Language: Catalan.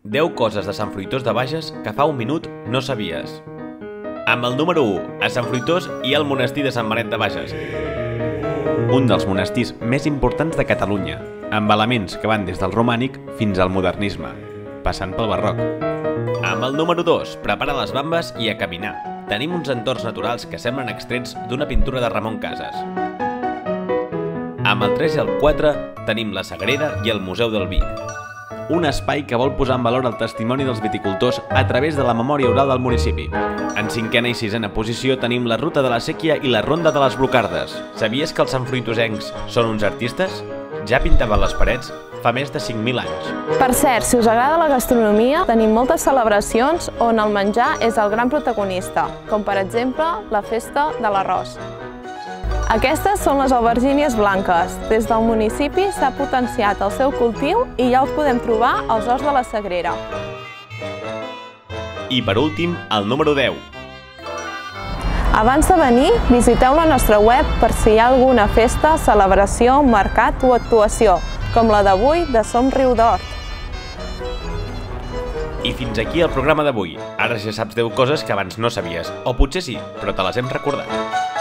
10 coses de Sant Fruitós de Bages que fa un minut no sabies. Amb el número 1, a Sant Fruitós hi ha el monestir de Sant Benet de Bages. Un dels monestirs més importants de Catalunya, amb elements que van des del romànic fins al modernisme, passant pel barroc. Amb el número 2, prepara les bambes i a caminar. Tenim uns entorns naturals que semblen extrets d'una pintura de Ramon Casas. Amb el 3 i el 4 tenim la Sagrera i el Museu del Vi. Un espai que vol posar en valor el testimoni dels viticultors a través de la memòria oral del municipi. En 5a i 6a posició tenim la Ruta de la Séquia i la Ronda de les Blocardes. Sabies que els santfruitosencs són uns artistes? Ja pintaven les parets fa més de 5.000 anys. Per cert, si us agrada la gastronomia, tenim moltes celebracions on el menjar és el gran protagonista, com per exemple la Festa de l'Arròs. Aquestes són les albergínies blanques. Des del municipi s'ha potenciat el seu cultiu i ja els podem trobar als horts de la Sagrera. I per últim, el número 10. Abans de venir, visiteu la nostra web per si hi ha alguna festa, celebració, mercat o actuació, com la d'avui de Som Riudort. I fins aquí el programa d'avui. Ara ja saps 10 coses que abans no sabies, o potser sí, però te les hem recordat.